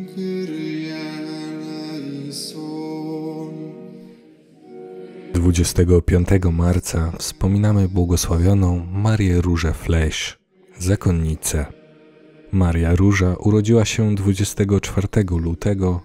Kyrie eleison. 25 marca wspominamy błogosławioną Marię Różę Fleś, zakonnicę. Maria Róża urodziła się 24 lutego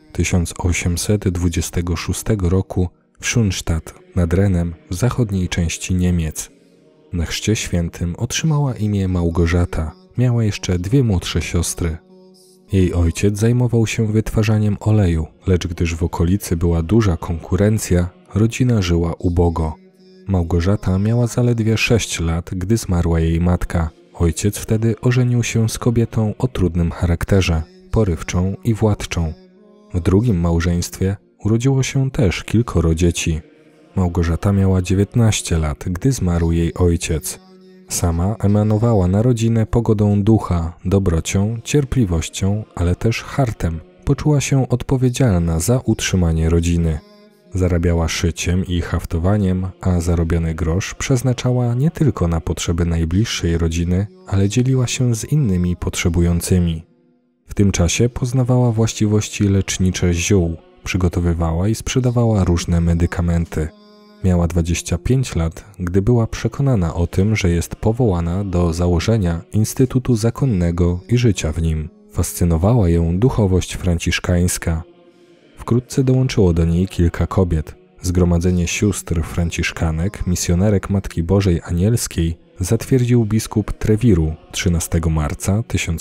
1826 roku w Schönstatt nad Renem w zachodniej części Niemiec. Na chrzcie świętym otrzymała imię Małgorzata. Miała jeszcze dwie młodsze siostry. Jej ojciec zajmował się wytwarzaniem oleju, lecz gdyż w okolicy była duża konkurencja, rodzina żyła ubogo. Małgorzata miała zaledwie 6 lat, gdy zmarła jej matka. Ojciec wtedy ożenił się z kobietą o trudnym charakterze, porywczą i władczą. W drugim małżeństwie urodziło się też kilkoro dzieci. Małgorzata miała 19 lat, gdy zmarł jej ojciec. Sama emanowała na rodzinę pogodą ducha, dobrocią, cierpliwością, ale też hartem. Poczuła się odpowiedzialna za utrzymanie rodziny. Zarabiała szyciem i haftowaniem, a zarobiony grosz przeznaczała nie tylko na potrzeby najbliższej rodziny, ale dzieliła się z innymi potrzebującymi. W tym czasie poznawała właściwości lecznicze ziół, przygotowywała i sprzedawała różne medykamenty. Miała 25 lat, gdy była przekonana o tym, że jest powołana do założenia Instytutu Zakonnego i życia w nim. Fascynowała ją duchowość franciszkańska. Wkrótce dołączyło do niej kilka kobiet. Zgromadzenie sióstr franciszkanek, misjonerek Matki Bożej Anielskiej, zatwierdził biskup Treviru 13 marca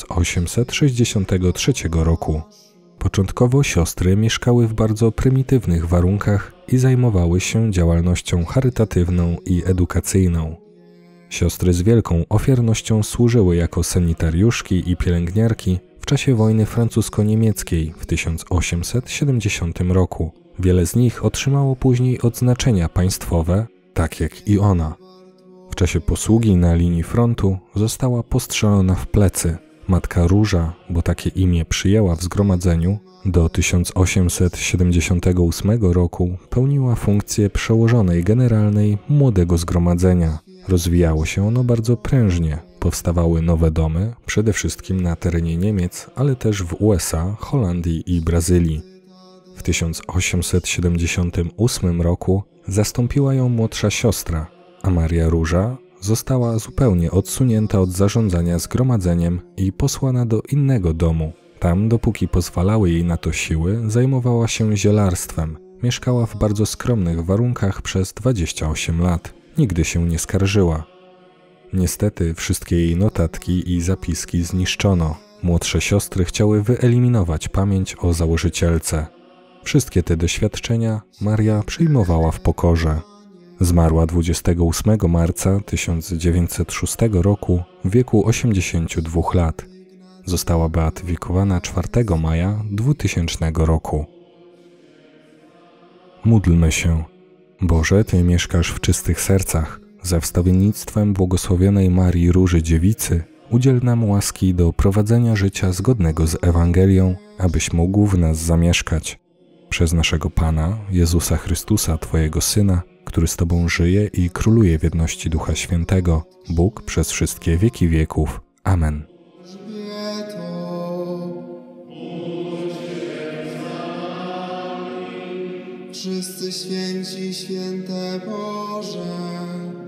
1863 roku. Początkowo siostry mieszkały w bardzo prymitywnych warunkach i zajmowały się działalnością charytatywną i edukacyjną. Siostry z wielką ofiarnością służyły jako sanitariuszki i pielęgniarki w czasie wojny francusko-niemieckiej w 1870 roku. Wiele z nich otrzymało później odznaczenia państwowe, tak jak i ona. W czasie posługi na linii frontu została postrzelona w plecy. Matka Róża, bo takie imię przyjęła w zgromadzeniu, do 1878 roku pełniła funkcję przełożonej generalnej młodego zgromadzenia. Rozwijało się ono bardzo prężnie. Powstawały nowe domy, przede wszystkim na terenie Niemiec, ale też w USA, Holandii i Brazylii. W 1878 roku zastąpiła ją młodsza siostra, a Maria Róża została zupełnie odsunięta od zarządzania zgromadzeniem i posłana do innego domu. Tam, dopóki pozwalały jej na to siły, zajmowała się zielarstwem. Mieszkała w bardzo skromnych warunkach przez 28 lat. Nigdy się nie skarżyła. Niestety wszystkie jej notatki i zapiski zniszczono. Młodsze siostry chciały wyeliminować pamięć o założycielce. Wszystkie te doświadczenia Maria przyjmowała w pokorze. Zmarła 28 marca 1906 roku w wieku 82 lat. Została beatyfikowana 4 maja 2000 roku. Módlmy się. Boże, Ty mieszkasz w czystych sercach. Za wstawiennictwem błogosławionej Marii Róży Dziewicy udziel nam łaski do prowadzenia życia zgodnego z Ewangelią, abyś mógł w nas zamieszkać. Przez naszego Pana, Jezusa Chrystusa, Twojego Syna, który z Tobą żyje i króluje w jedności Ducha Świętego, Bóg przez wszystkie wieki wieków. Amen. Wszyscy święci, święte Boże,